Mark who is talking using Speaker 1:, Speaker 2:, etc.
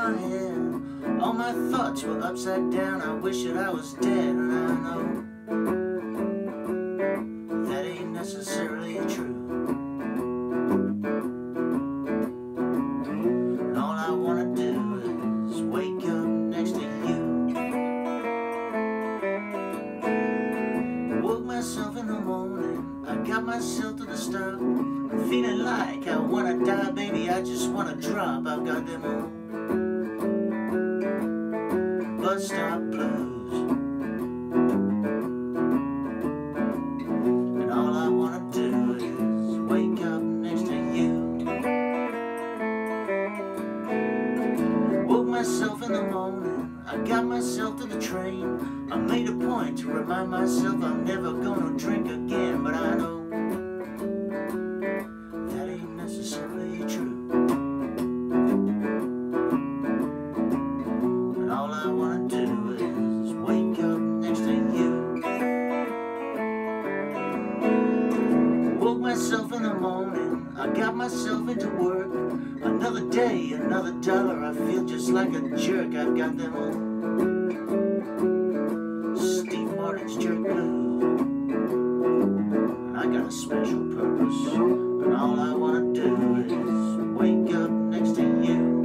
Speaker 1: my head. All my thoughts were upside down. I wish that I was dead, and I know that ain't necessarily true. And all I wanna do is wake up next to you. Woke myself in the morning, I got myself to the stop. I'm feeling like I wanna die, baby, I just wanna drop. I've got them all bus stop blues, and all I wanna do is wake up next to you. Woke myself in the morning, I got myself to the train. I made a point to remind myself I'm never gonna drink again, but I know that ain't necessarily true. And all I wanna do is wake up next to you. Woke myself in the morning, I got myself into work. Another day, another dollar, I feel just like a jerk. I've got them all Steve Martin's jerk blues, and I got a special purpose, and all I wanna do is wake up next to you.